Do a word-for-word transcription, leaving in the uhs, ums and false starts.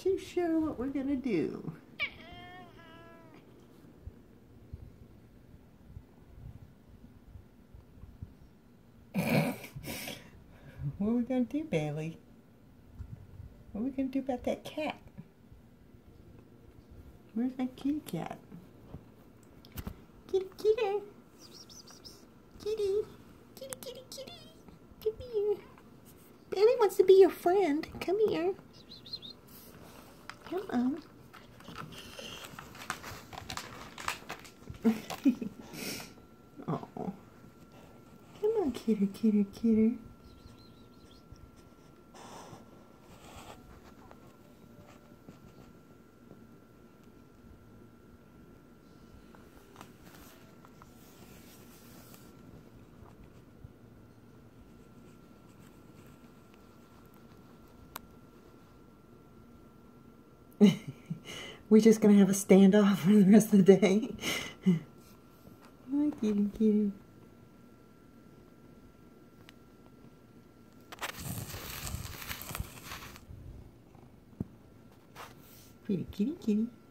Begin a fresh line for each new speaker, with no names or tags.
too sure what we're gonna do. What are we gonna do, Bailee? What are we gonna do about that cat? Where's that kitty cat? Kitty, kitty. Kitty. Kitty, kitty, kitty. Come here. Bailee wants to be your friend. Come here. Come on. Oh. Come on, Kitter, Kitter, Kitter. We're just gonna have a standoff for the rest of the day. Hi, kitty, kitty. Pretty kitty, kitty.